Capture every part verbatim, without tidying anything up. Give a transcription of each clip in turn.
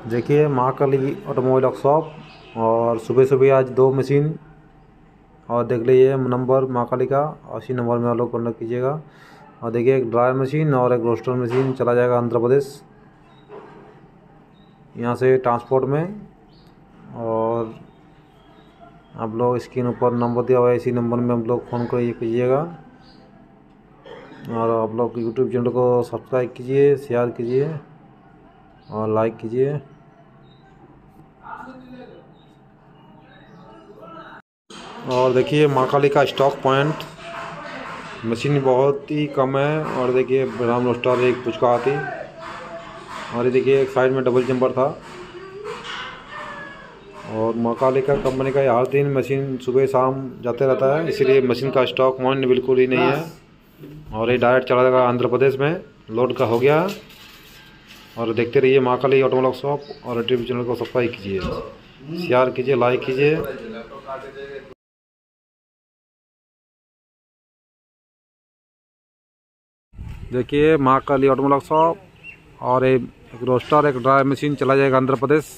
देखिए Mahakali automobile workshop. और सुबह सुबह आज दो मशीन और देख लीजिए नंबर महाकाली का अस्सी नंबर में आप लोग कॉन्टेक्ट कीजिएगा। और देखिए एक ड्रायर मशीन और एक रोस्टर मशीन चला जाएगा आंध्र प्रदेश, यहाँ से ट्रांसपोर्ट में। और आप लोग स्क्रीन ऊपर नंबर दिया हुआ है, इसी नंबर में आप लोग फ़ोन कर कीजिएगा। और आप लोग यूट्यूब चैनल को सब्सक्राइब कीजिए, शेयर कीजिए और लाइक कीजिए। और देखिए महाकाली का स्टॉक पॉइंट, मशीन बहुत ही कम है। और देखिए राम रोस्टर एक पुचका आती, और ये देखिए एक साइड में डबल जंपर था। और महाकाली का कंपनी का हर दिन मशीन सुबह शाम जाते रहता है, इसीलिए मशीन का स्टॉक पॉइंट बिल्कुल ही नहीं है। और ये डायरेक्ट चला जाएगा आंध्र प्रदेश में, लोड का हो गया। और देखते रहिए महाकाली ऑटोमोबाइल वर्कशॉप और यूट्यूब चैनल को सब्सक्राइब कीजिए, शेयर कीजिए, लाइक कीजिए। देखिए महाकाली ऑटोमोबाइल वर्कशॉप और एक रोस्टर एक ड्रायर मशीन चला जाएगा आंध्र प्रदेश।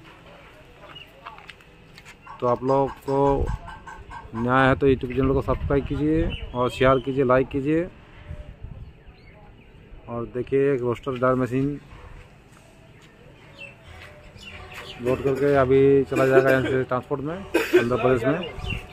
तो आप लोग को न्याय है तो यूट्यूब चैनल को सब्सक्राइब कीजिए और शेयर कीजिए, लाइक कीजिए। और देखिए एक रोस्टर ड्रायर मशीन लोड करके अभी चला जाएगा यहाँ से ट्रांसपोर्ट में आंध्र प्रदेश में।